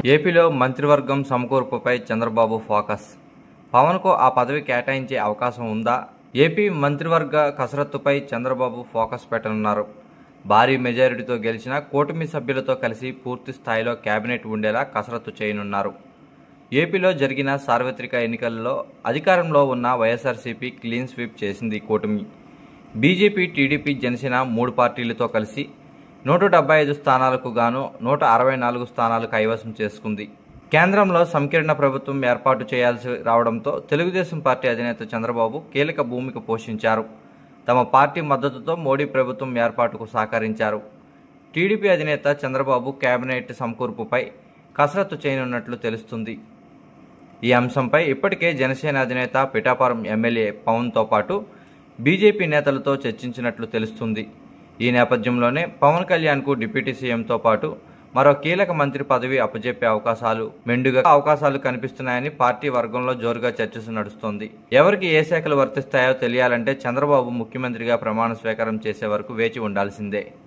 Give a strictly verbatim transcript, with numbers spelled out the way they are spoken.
ఏపీలో మంత్రివర్గం సమకూర్పుపై చంద్రబాబు ఫోకస్. పవన్కు ఆ పదవి కేటాయించే అవకాశం ఉందా? ఏపీ మంత్రివర్గ కసరత్తుపై చంద్రబాబు ఫోకస్ పెట్టనున్నారు. భారీ మెజారిటీతో గెలిచిన కూటమి సభ్యులతో కలిసి పూర్తి స్థాయిలో కేబినెట్ ఉండేలా కసరత్తు చేయనున్నారు. ఏపీలో జరిగిన సార్వత్రిక ఎన్నికల్లో అధికారంలో ఉన్న వైఎస్ఆర్సీపీ క్లీన్ స్వీప్ చేసింది కూటమి. బీజేపీ, టీడీపీ, జనసేన మూడు పార్టీలతో కలిసి నూట డెబ్బై ఐదు స్థానాలకు గాను నూట అరవై నాలుగు స్థానాలు కైవసం చేసుకుంది. కేంద్రంలో సంకీర్ణ ప్రభుత్వం ఏర్పాటు చేయాల్సి రావడంతో తెలుగుదేశం పార్టీ అధినేత చంద్రబాబు కీలక భూమిక పోషించారు. తమ పార్టీ మద్దతుతో మోడీ ప్రభుత్వం ఏర్పాటుకు సహకరించారు. టీడీపీ అధినేత చంద్రబాబు కేబినెట్ సమకూర్పుపై కసరత్తు చేయనున్నట్లు తెలుస్తుంది. ఈ అంశంపై ఇప్పటికే జనసేన అధినేత పిఠాపురం ఎమ్మెల్యే పవన్తో పాటు బీజేపీ నేతలతో చర్చించినట్లు తెలుస్తుంది. ఈ నేపథ్యంలోనే పవన్ కళ్యాణ్కు డిప్యూటీ సీఎంతో పాటు మరో కీలక మంత్రి పదవి అప్పజెప్పే అవకాశాలు మెండుగా అవకాశాలు కనిపిస్తున్నాయని పార్టీ వర్గంలో జోరుగా చర్చ నడుస్తోంది. ఎవరికి ఏ శాఖలు వర్తిస్తాయో తెలియాలంటే చంద్రబాబు ముఖ్యమంత్రిగా ప్రమాణ స్వీకారం చేసే వరకు వేచి ఉండాల్సిందే.